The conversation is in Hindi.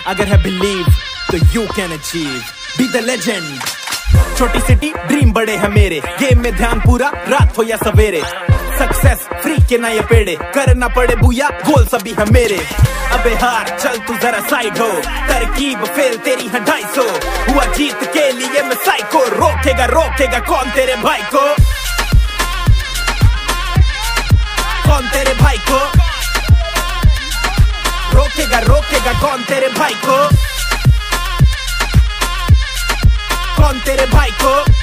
अगर है बिलीव तो you can achieve, be the legend. छोटी सिटी ड्रीम बड़े हैं मेरे, गेम में ध्यान पूरा रात हो या सवेरे। सक्सेस फ्री के ना ये पेड़े, करना पड़े बुया गोल सभी है मेरे। अबे हार चल तू जरा साइड हो, तरकीब फेल तेरी है 250। हुआ जीत के लिए मैं साइको, रोकेगा रोकेगा कौन तेरे भाई को, कौन तेरे भाई को, रोकेगा रोकेगा कौन तेरे भाई को, कौन तेरे भाई को।